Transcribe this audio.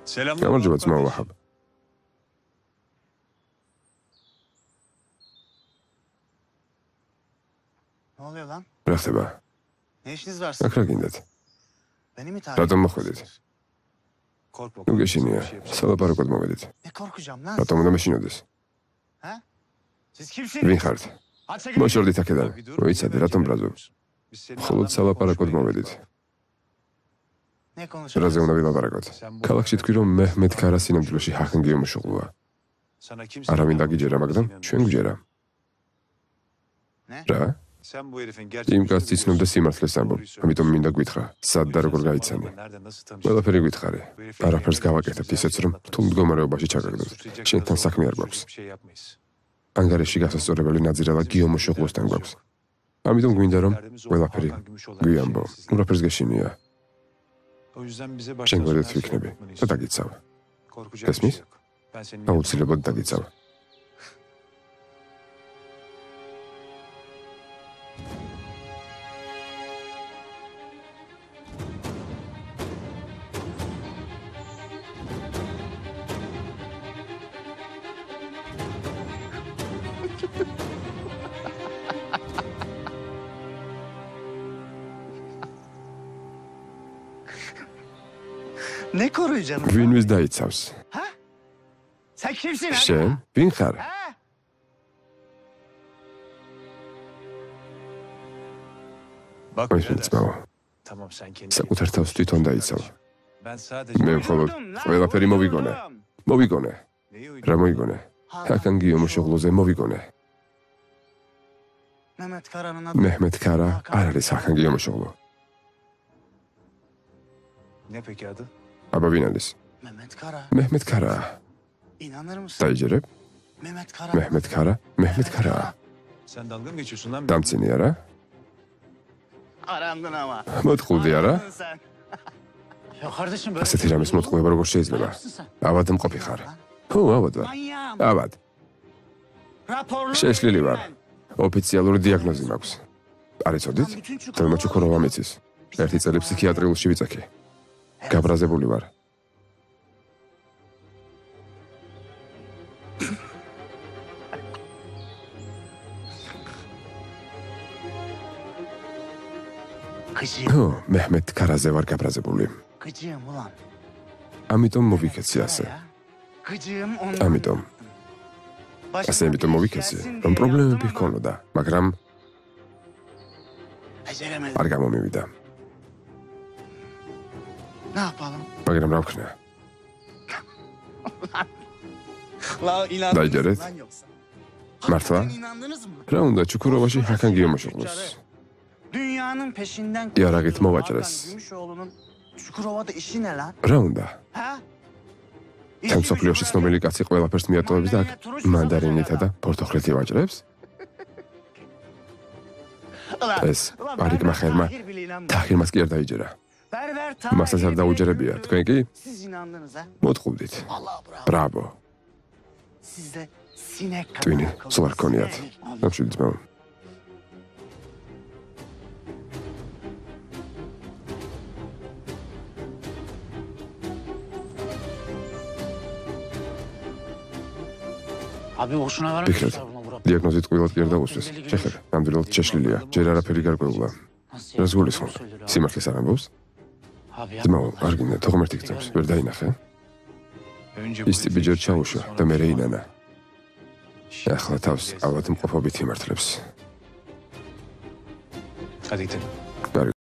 გამარჯობა ძმა ვაჰაბ. Ne oluyor lan? რა ხდება? Ne işiniz var? აქ რა გინდათ? Beni mi takip რატომ ediyorsunuz? მოხვედით? ნუ გეშინია, სალაპარაკოდ მოვედით. Ne korkacağım lan? რატომ უნდა მეშინოდეს? Ha? Siz kimsiniz? ვინ ხართ? მოშორდით აქედან. მოიცადე, რატომ ბრაზობ? მხოლოდ სალაპარაკოდ მოვედით. Ne რაზე konuşuyorsunuz? უნდა ვილაპარაკოთ? ქალაქში თქვი რომ მეჰმედ ქარა სინამდვილეში ჰახანგიო მოშუღლოა. არავინ დაგიჯერა, მაგრამ ჩვენ გვჯერა. Ne? რა? იმ კაცს იცნობდა სიმართლეს ამბობ, ამიტომ მინდა გვითხრა, სად და როგორ გაიცანი. ყველაფერი გითხარი. არაფერს გავაკეთებთ ისეც რომ თუ მდგომარეობაში ჩაგაგდოთ. შენთან საქმე არ გვაქვს. ანგარიში გასასწორებელი ნაძირალა გიო მოშუღლოსთან გვაქვს. ამიტომ გვინდა რომ ყველაფერი გვიამბო. ურაფერს გეშინია. შენ გვერდით ვიქნები და დაგიცავ. გესმის? აუცილებლად დაგიცავ. Ne koruyacaksın? ვინ ვის დაიცავს? Ha? Sen kimsin? ha? შენ? ვინ ხარ? Ha? მოისმენ ძმაო. საკუთარ თავს თვითონ დაიცავ. მე მხოლოდ ყველაფერი მოვიგონე. მოვიგონე. რა მოიგონე? ჰაკანგიო მოშუღლოზე მოვიგონე. Mehmet Kara'nın adı. მეჰმედ ქარა არ არის ჰაკანგიო მოშუღლო. Ne peki adı? აბა ვინ არის? Mehmet Kara. მეჰმედ ქარა. İnanır mısın? დაიჯერებ? Mehmet Kara. მეჰმედ ქარა? მეჰმედ ქარა. Sen dalga mı geçiyorsun lan? დამწინი არა? Arandın ama. მოთხოვდი არა? Arandın sen. Ya kardeşim böyle. ასეთი რამის მოტყუება როგორ შეიძლება? ავად მყოფი ხარ. ჰუ, ავად ვარ. Manyağım. ავად. Raporlu. შეშლილი ვარ. ოფიციალური დიაგნოზი მაქვს. არ იცოდით? თელმა ჩუქუროვა მეცის. ერთი წელი ფსიქიატრიულში ვიწექი. გაბრაზებული ვარ. Gıcığım. ჰო, მეჰმედ ქარაზე ვარ გაბრაზებული. Gıcığım ulan. ამიტომ მოვიქეცი ასე. Ya. Gıcığım ondan. ამიტომ. ასე ამიტომ მოვიქეცი, რომ პრობლემები ჰქონოდა, მაგრამ Beceremedim. არ გამომივიდა. Ne yapalım? მაგრამ რა ვქნა? La inandınız Dayıcaret. mı lan yoksa? Martva. Harbiden inandınız mı? რა უნდა ჩუქუროვაში ჰაკანგიო მოშუღლოს? Dünyanın peşinden Yaragit koştuğu Movaceres. Hakan Gümüşoğlu'nun Çukurova'da işi ne lan? რა უნდა? Ha? თან მსოფლიოში ცნობილი კაცი ყველაფერს მიატოვებს და აქ მანდარინითა და პორტოხლეთი ვაჭრებს? ეს პარიკმა ხერმა თახირმას კი არ დაიჯერა. მასაც არ დაუჯერებია, თქვენ კი? Siz inandınız ha? მოთხოვდით. Allah bravo. ბრάβო. Sizde sinek kadar ტვინი, akıl სულ var. არ გქონიათ. Sinek. დამშვიდი ძმაო. Abi boşuna ფიქრეთ, vermemişler buna Burak. დიაგნოზი ტყუილად კი არ დაუსვეს. შეხედე, ნამდვილად შეშლილია. ჯერ არაფერი გარკვეულა. Nasıl რას ya? გულისხმობ? Söylüyor abi. სიმართლეს არ ამბობს? Abi ya. ძმაო, არ გინდა თუ ღმერთი გწევს, ვერ დაინახე? Önce ის ტიპი ჯერ ჩაუშვა და მე რეინანა. ახლა თავს ავადმყოფობით იმართლებს. Hadi gidelim.